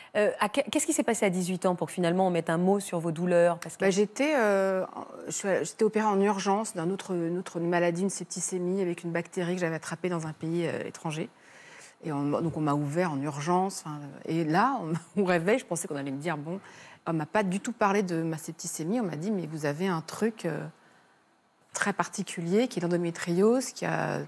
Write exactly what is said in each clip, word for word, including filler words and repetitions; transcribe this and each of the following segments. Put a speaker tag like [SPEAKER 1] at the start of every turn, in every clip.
[SPEAKER 1] Euh, Qu'est-ce qui s'est passé à dix-huit ans pour que finalement on mette un mot sur vos douleurs, Pascal?
[SPEAKER 2] Bah, J'étais euh, opérée en urgence d'une autre, une autre maladie, une septicémie, avec une bactérie que j'avais attrapée dans un pays euh, étranger. Et on, donc on m'a ouvert en urgence. Et là, on, au réveil, je pensais qu'on allait me dire, bon, on ne m'a pas du tout parlé de ma septicémie. On m'a dit, mais vous avez un truc euh, très particulier qui est l'endométriose, qui a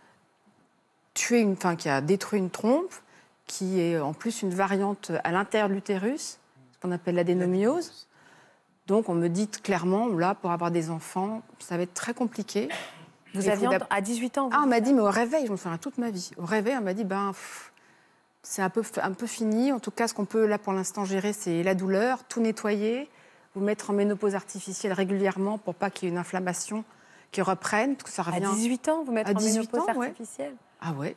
[SPEAKER 2] tué une, enfin, qui a détruit une trompe, qui est en plus une variante à l'intérieur de l'utérus, ce qu'on appelle l'adénomiose. Donc on me dit clairement, là, pour avoir des enfants, ça va être très compliqué.
[SPEAKER 1] Vous aviez ent... à dix-huit ans vous
[SPEAKER 2] Ah, on m'a dit, mais au réveil, je me souviens toute ma vie. Au réveil, on m'a dit, ben, c'est un peu, un peu fini. En tout cas, ce qu'on peut, là, pour l'instant, gérer, c'est la douleur, tout nettoyer, vous mettre en ménopause artificielle régulièrement pour pas qu'il y ait une inflammation qui reprenne. Parce que ça revient...
[SPEAKER 1] À dix-huit ans, vous mettre en ménopause artificielle?
[SPEAKER 2] Ouais. Ah ouais.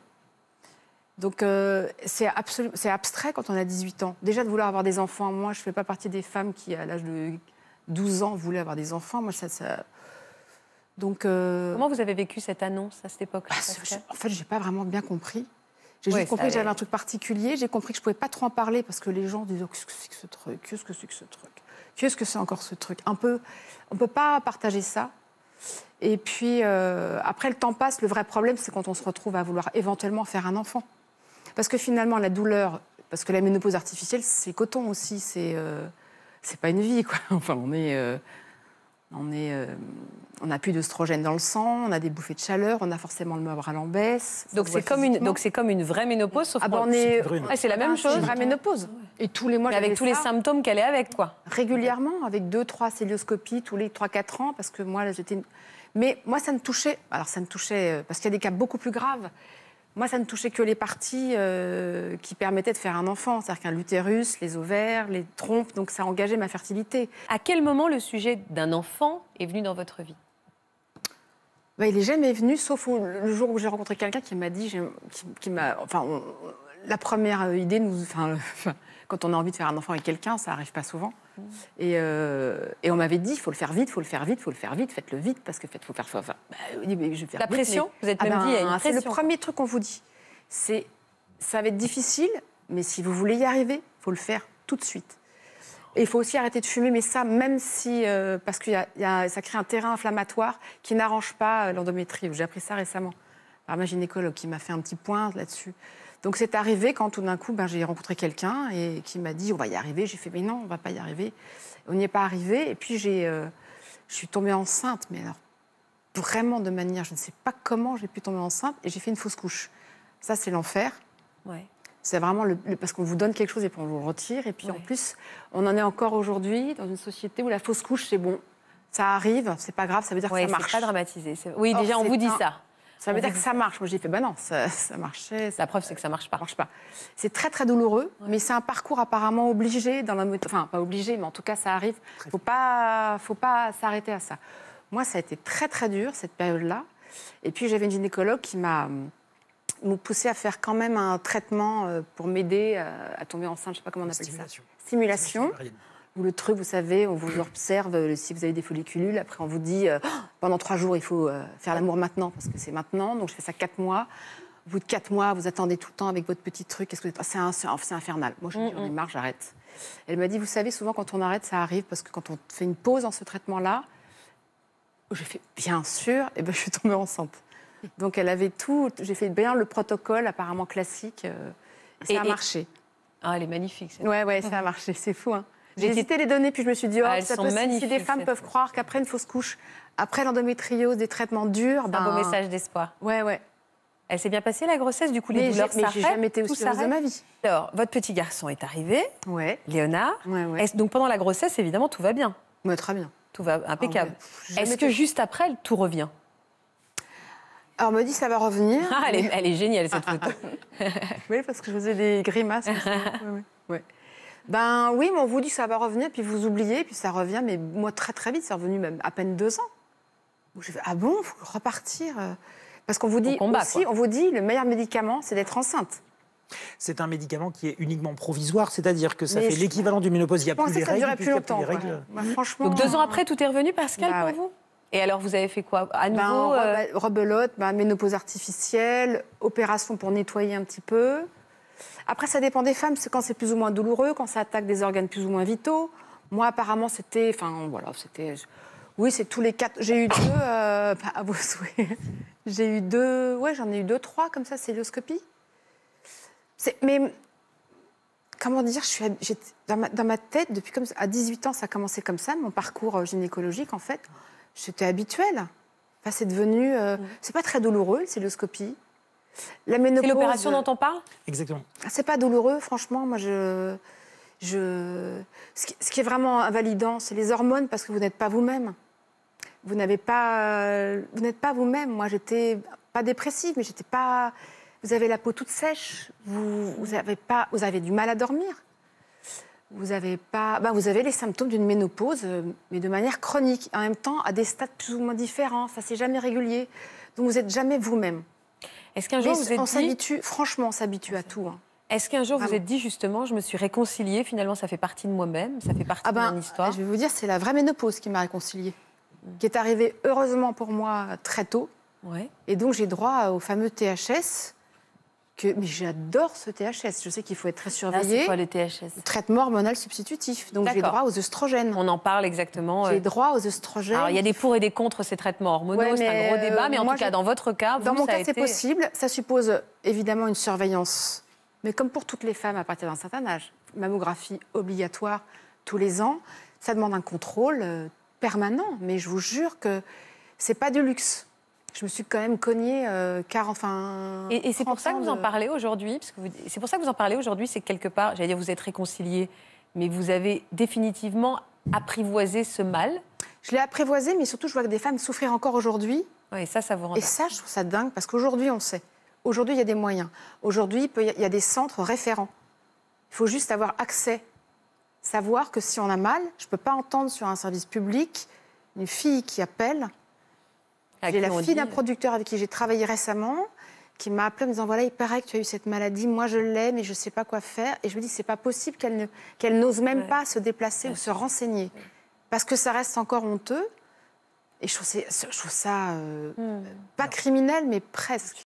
[SPEAKER 2] Donc, euh, c'est abstrait quand on a dix-huit ans. Déjà, de vouloir avoir des enfants, moi, je ne fais pas partie des femmes qui, à l'âge de douze ans, voulaient avoir des enfants. Moi, ça... ça... Donc, euh...
[SPEAKER 1] Comment vous avez vécu cette annonce à cette époque-là?
[SPEAKER 2] bah, En fait, je n'ai pas vraiment bien compris. J'ai ouais, juste compris que j'avais un truc particulier. J'ai compris que je ne pouvais pas trop en parler parce que les gens disaient oh, « Qu'est-ce que c'est que ce truc? Qu'est-ce que c'est que ce truc? Qu'est-ce que c'est encore ce truc ?» Un peu, on ne peut pas partager ça. Et puis, euh, après, le temps passe. Le vrai problème, c'est quand on se retrouve à vouloir éventuellement faire un enfant. Parce que finalement, la douleur, parce que la ménopause artificielle, c'est coton aussi, c'est euh, c'est pas une vie, quoi. Enfin, on est, euh, on est, euh, on n'a plus d'œstrogène dans le sang, on a des bouffées de chaleur, on a forcément le moral en baisse.
[SPEAKER 1] Donc c'est comme une, donc c'est comme une vraie ménopause, sauf
[SPEAKER 2] ah ben on est,
[SPEAKER 1] ah, c'est la même chose.
[SPEAKER 2] C'est une vraie ménopause. Et tous les mois,
[SPEAKER 1] mais avec tous les symptômes qu'elle est avec, quoi.
[SPEAKER 2] Régulièrement, avec deux, trois célioscopies tous les trois, quatre ans, parce que moi, j'étais. Une... Mais moi, ça me touchait. Alors, ça me touchait parce qu'il y a des cas beaucoup plus graves. Moi, ça ne touchait que les parties euh, qui permettaient de faire un enfant, c'est-à-dire qu'un l'utérus, les ovaires, les trompes, donc ça engageait ma fertilité.
[SPEAKER 1] À quel moment le sujet d'un enfant est venu dans votre vie?
[SPEAKER 2] Ben, il n'est jamais venu, sauf au, le jour où j'ai rencontré quelqu'un qui m'a dit, qui, qui m'a, enfin, on, la première idée, nous, enfin, quand on a envie de faire un enfant avec quelqu'un, ça n'arrive pas souvent. Mmh. Et, euh, et on m'avait dit, il faut le faire vite, il faut le faire vite, il faut le faire vite, faites-le vite, parce que faut faire... Faut, enfin, bah, je vais faire
[SPEAKER 1] la
[SPEAKER 2] vite,
[SPEAKER 1] pression
[SPEAKER 2] mais...
[SPEAKER 1] Vous êtes
[SPEAKER 2] ah
[SPEAKER 1] même
[SPEAKER 2] ben,
[SPEAKER 1] dit, il y a une pression.
[SPEAKER 2] C'est le premier truc qu'on vous dit. C'est, ça va être difficile, mais si vous voulez y arriver, il faut le faire tout de suite. Et il faut aussi arrêter de fumer, mais ça, même si... Euh, parce que y a, y a, ça crée un terrain inflammatoire qui n'arrange pas euh, l'endométriose. J'ai appris ça récemment par ma gynécologue qui m'a fait un petit point là-dessus. Donc c'est arrivé quand tout d'un coup, ben, j'ai rencontré quelqu'un et qui m'a dit « on va y arriver ». J'ai fait « mais non, on ne va pas y arriver ». On n'y est pas arrivé. Et puis j'ai, euh, je suis tombée enceinte, mais alors vraiment de manière... Je ne sais pas comment j'ai pu tomber enceinte et j'ai fait une fausse couche. Ça, c'est l'enfer.
[SPEAKER 1] Ouais.
[SPEAKER 2] C'est vraiment le, le, parce qu'on vous donne quelque chose et puis on vous le retire. Et puis ouais. En plus, on en est encore aujourd'hui dans une société où la fausse couche, c'est bon. Ça arrive, c'est pas grave, ça veut dire ouais, que ça marche.
[SPEAKER 1] C'est pas dramatisé. Oui, Or, déjà, on vous dit un... ça.
[SPEAKER 2] Ça veut on dire que ça marche. Moi, j'ai fait, ben non, ça, ça marchait. Ça
[SPEAKER 1] la preuve, c'est que ça marche pas.
[SPEAKER 2] Ça marche pas. C'est très, très douloureux, ouais. Mais c'est un parcours apparemment obligé dans la moto. Enfin, pas obligé, mais en tout cas, ça arrive. Faut pas, faut pas s'arrêter à ça. Moi, ça a été très, très dur, cette période-là. Et puis, j'avais une gynécologue qui m'a poussé à faire quand même un traitement pour m'aider à tomber enceinte. Je sais pas comment on appelle
[SPEAKER 3] Stimulation.
[SPEAKER 2] ça. Stimulation. Où le truc, vous savez, on vous observe si vous avez des follicules. Après, on vous dit, euh, pendant trois jours, il faut euh, faire l'amour maintenant, parce que c'est maintenant. Donc, je fais ça quatre mois. Au bout de quatre mois, vous attendez tout le temps avec votre petit truc. Qu'est-ce que c'est un, c'est infernal. Moi, je me dis, j'en ai marre, j'arrête. Elle m'a dit, vous savez, souvent, quand on arrête, ça arrive, parce que quand on fait une pause dans ce traitement-là, j'ai fait, bien sûr, et ben, je suis tombée enceinte. Donc, elle avait tout. J'ai fait bien le protocole, apparemment classique. Euh, et ça et, a marché.
[SPEAKER 1] Et... Ah, elle est magnifique.
[SPEAKER 2] Oui, ouais, ça a marché. C'est fou, hein. J'ai hésité à les donner, puis je me suis dit, oh,
[SPEAKER 1] ah,
[SPEAKER 2] ça peut, si des femmes peuvent croire qu'après une fausse couche, après l'endométriose, des traitements durs...
[SPEAKER 1] C'est
[SPEAKER 2] ben...
[SPEAKER 1] un beau message d'espoir.
[SPEAKER 2] Ouais, ouais.
[SPEAKER 1] Elle s'est bien passée, la grossesse, du coup, les
[SPEAKER 2] mais
[SPEAKER 1] douleurs
[SPEAKER 2] s'arrêtent. Mais j'ai jamais été aussi heureuse de ma vie.
[SPEAKER 1] Alors, votre petit garçon est arrivé,
[SPEAKER 2] ouais.
[SPEAKER 1] Léonard.
[SPEAKER 2] Ouais, ouais.
[SPEAKER 1] Donc, pendant la grossesse, évidemment, tout va bien.
[SPEAKER 2] Ouais, très bien.
[SPEAKER 1] Tout va impeccable.
[SPEAKER 2] Ah, ouais.
[SPEAKER 1] Est-ce que juste après, tout revient?
[SPEAKER 2] Alors, on me dit, ça va revenir.
[SPEAKER 1] Ah, elle, est, elle est géniale, cette photo.
[SPEAKER 2] Oui, parce que je faisais des grimaces. ouais, ouais. ouais. Ben oui, mais on vous dit que ça va revenir, puis vous oubliez, puis ça revient, mais moi, très très vite, c'est revenu même à peine deux ans. Donc, j'ai fait, ah bon, il faut repartir. Parce qu'on vous dit combat, aussi, quoi. On vous dit, le meilleur médicament, c'est d'être enceinte.
[SPEAKER 3] C'est un médicament qui est uniquement provisoire, c'est-à-dire que ça mais fait l'équivalent du ménopause, il n'y a plus les règles.
[SPEAKER 2] Je pensais que ça durait plus longtemps. Plus règles.
[SPEAKER 1] Bah, franchement, donc deux ans après, tout est revenu, Pascal, bah, pour ouais. vous? Et alors, vous avez fait quoi? À nouveau
[SPEAKER 2] ben,
[SPEAKER 1] euh...
[SPEAKER 2] rebelote, ben, ménopause artificielle, opération pour nettoyer un petit peu. Après, ça dépend des femmes. C'est quand c'est plus ou moins douloureux, quand ça attaque des organes plus ou moins vitaux. Moi, apparemment, c'était... Enfin, voilà, c'était... Oui, c'est tous les quatre... J'ai eu deux... Euh, à vos souhaits. J'ai eu deux... Ouais, j'en ai eu deux, trois, comme ça, célioscopie. C'est... Mais... Comment dire, je suis... Dans ma... dans ma tête, depuis comme à dix-huit ans, ça a commencé comme ça, mon parcours gynécologique, en fait. J'étais habituelle. Enfin, c'est devenu... Euh... Mmh. C'est pas très douloureux, une célioscopie. La ménopause...
[SPEAKER 1] C'est l'opération dont on parle ?
[SPEAKER 3] Exactement.
[SPEAKER 2] C'est pas douloureux, franchement. Moi, je... Je... Ce, qui, ce qui est vraiment invalidant, c'est les hormones, parce que vous n'êtes pas vous-même. Vous n'avez pas... Vous n'êtes pas vous-même. Moi, j'étais pas dépressive, mais j'étais pas... Vous avez la peau toute sèche. Vous, vous, avez, pas... vous avez du mal à dormir. Vous avez pas... Ben, vous avez les symptômes d'une ménopause, mais de manière chronique. En même temps, à des stades plus ou moins différents. Ça, c'est jamais régulier. Donc, vous n'êtes jamais vous-même.
[SPEAKER 1] Est-ce qu'un jour,
[SPEAKER 2] mais
[SPEAKER 1] vous êtes
[SPEAKER 2] on
[SPEAKER 1] dit...
[SPEAKER 2] s'habitue... Franchement, on s'habitue à tout, hein.
[SPEAKER 1] Est-ce qu'un jour,
[SPEAKER 2] Vraiment.
[SPEAKER 1] vous êtes dit, justement, je me suis réconciliée, finalement, ça fait partie de moi-même, ça fait partie
[SPEAKER 2] ah ben,
[SPEAKER 1] de mon histoire ?
[SPEAKER 2] Je vais vous dire, c'est la vraie ménopause qui m'a réconciliée, mmh. qui est arrivée, heureusement pour moi, très tôt.
[SPEAKER 1] Ouais.
[SPEAKER 2] Et donc, j'ai droit au fameux T H S. Que, mais j'adore ce T H S. Je sais qu'il faut être très surveillé.
[SPEAKER 1] Ah, c'est quoi le T H S ?
[SPEAKER 2] Le traitement hormonal substitutif. Donc, j'ai droit aux œstrogènes.
[SPEAKER 1] On en parle exactement.
[SPEAKER 2] J'ai droit aux œstrogènes.
[SPEAKER 1] Alors, il y a des pour et des contre ces traitements hormonaux,
[SPEAKER 2] ouais,
[SPEAKER 1] c'est un gros débat. Mais en
[SPEAKER 2] moi,
[SPEAKER 1] tout cas,
[SPEAKER 2] je...
[SPEAKER 1] dans votre cas, vous,
[SPEAKER 2] Dans mon
[SPEAKER 1] ça
[SPEAKER 2] cas,
[SPEAKER 1] a
[SPEAKER 2] c'est
[SPEAKER 1] été...
[SPEAKER 2] possible. Ça suppose évidemment une surveillance. Mais comme pour toutes les femmes à partir d'un certain âge, mammographie obligatoire tous les ans, ça demande un contrôle euh, permanent. Mais je vous jure que c'est pas du luxe. Je me suis quand même cognée euh, quarante, enfin.
[SPEAKER 1] Et, et c'est pour ça que vous
[SPEAKER 2] de...
[SPEAKER 1] en parlez aujourd'hui, parce que vous... c'est pour ça que vous en parlez aujourd'hui, c'est que quelque part, j'allais dire, vous êtes réconciliés, mais vous avez définitivement apprivoisé ce mal.
[SPEAKER 2] Je l'ai apprivoisé, mais surtout, je vois que des femmes souffrir encore aujourd'hui.
[SPEAKER 1] Oui, ça, ça vous rend.
[SPEAKER 2] Et ça, je trouve ça dingue, parce qu'aujourd'hui, on sait. Aujourd'hui, il y a des moyens. Aujourd'hui, il y a des centres référents. Il faut juste avoir accès. Savoir que si on a mal, je ne peux pas entendre sur un service public une fille qui appelle. J'ai la fille d'un producteur avec qui j'ai travaillé récemment, qui m'a appelé en me disant, voilà, il paraît que tu as eu cette maladie, moi je l'ai, mais je ne sais pas quoi faire. Et je me dis, c'est pas possible qu'elle ne, qu'elle n'ose même ouais. pas se déplacer ouais. ou se renseigner. Ouais. Parce que ça reste encore honteux. Et je trouve, je trouve ça, euh, mmh. pas criminel, mais presque.